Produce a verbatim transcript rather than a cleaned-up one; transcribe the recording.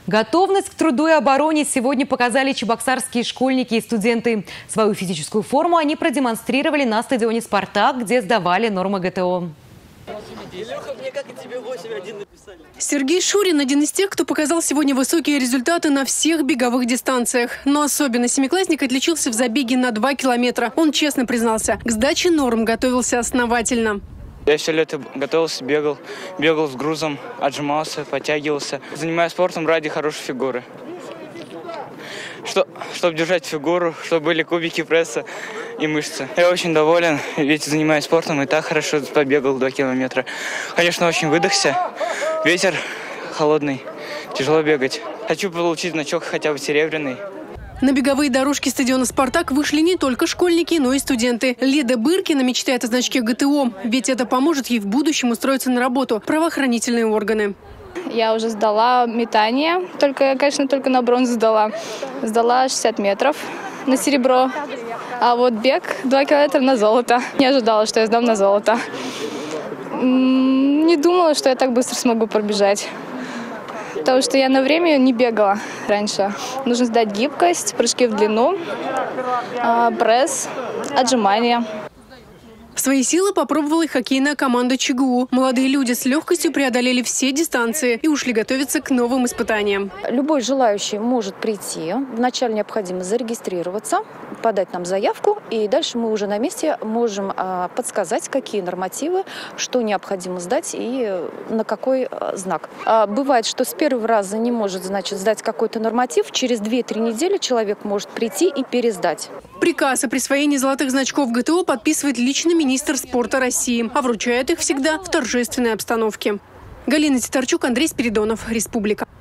Готовность к труду и обороне сегодня показали чебоксарские школьники и студенты. Свою физическую форму они продемонстрировали на стадионе «Спартак», где сдавали нормы ГТО. Сергей Шурин – один из тех, кто показал сегодня высокие результаты на всех беговых дистанциях. Но особенно семиклассник отличился в забеге на два километра. Он честно признался, к сдаче норм готовился основательно. Я все лето готовился, бегал, бегал с грузом, отжимался, подтягивался. Занимаюсь спортом ради хорошей фигуры. Что, чтобы держать фигуру, чтобы были кубики пресса и мышцы. Я очень доволен, ведь занимаюсь спортом и так хорошо побегал два километра. Конечно, очень выдохся. Ветер холодный, тяжело бегать. Хочу получить значок хотя бы серебряный. На беговые дорожки стадиона «Спартак» вышли не только школьники, но и студенты. Лида Быркина мечтает о значке ГТО, ведь это поможет ей в будущем устроиться на работу в правоохранительные органы. Я уже сдала метание, только, конечно, только на бронзу сдала. Сдала шестьдесят метров на серебро, а вот бег два километра на золото. Не ожидала, что я сдам на золото. Не думала, что я так быстро смогу пробежать. Потому что я на время не бегала раньше. Нужно сдать гибкость, прыжки в длину, пресс, отжимания. Свои силы попробовала и хоккейная команда ЧГУ. Молодые люди с легкостью преодолели все дистанции и ушли готовиться к новым испытаниям. Любой желающий может прийти. Вначале необходимо зарегистрироваться, подать нам заявку, и дальше мы уже на месте можем а, подсказать, какие нормативы, что необходимо сдать и на какой а, знак. А, бывает, что с первого раза не может, значит, сдать какой-то норматив. Через две-три недели человек может прийти и пересдать. Приказ о присвоении золотых значков ГТО подписывает лично министр спорта России, а вручает их всегда в торжественной обстановке. Галина Титарчук, Андрей Спиридонов, Республика.